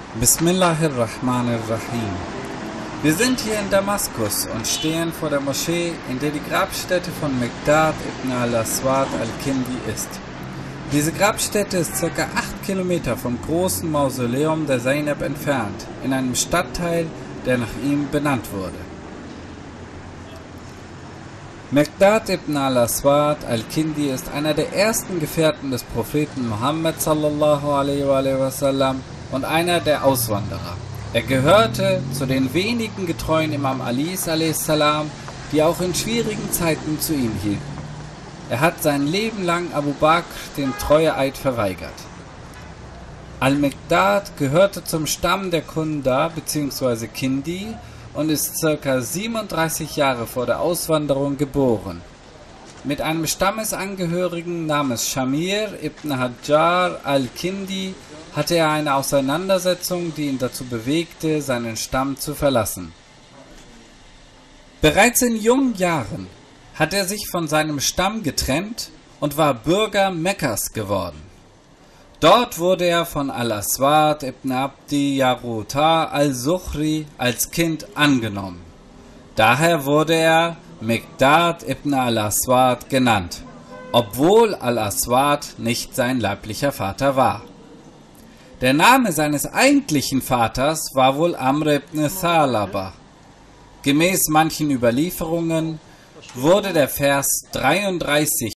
Bismillahirrahmanirrahim. Wir sind hier in Damaskus und stehen vor der Moschee, in der die Grabstätte von Miqdad ibn al-Aswad al-Kindi ist. Diese Grabstätte ist ca. 8 Kilometer vom großen Mausoleum der Zainab entfernt, in einem Stadtteil, der nach ihm benannt wurde. Miqdad ibn al-Aswad al-Kindi ist einer der ersten Gefährten des Propheten Muhammad sallallahu alaihi wasallam und einer der Auswanderer. Er gehörte zu den wenigen getreuen Imam Alis a.s., die auch in schwierigen Zeiten zu ihm hielten. Er hat sein Leben lang Abu Bakr den Treueeid verweigert. Al-Miqdad gehörte zum Stamm der Kunda bzw. Kindi und ist ca. 37 Jahre vor der Auswanderung geboren. Mit einem Stammesangehörigen namens Shamir ibn Hajjar al-Kindi hatte er eine Auseinandersetzung, die ihn dazu bewegte, seinen Stamm zu verlassen. Bereits in jungen Jahren hat er sich von seinem Stamm getrennt und war Bürger Mekkas geworden. Dort wurde er von al-Aswad ibn Abdi Yaruta al-Sukhri als Kind angenommen. Daher wurde er Miqdad ibn al-Aswad genannt, obwohl al-Aswad nicht sein leiblicher Vater war. Der Name seines eigentlichen Vaters war wohl Amr ibn Thalaba. Gemäß manchen Überlieferungen wurde der Vers 33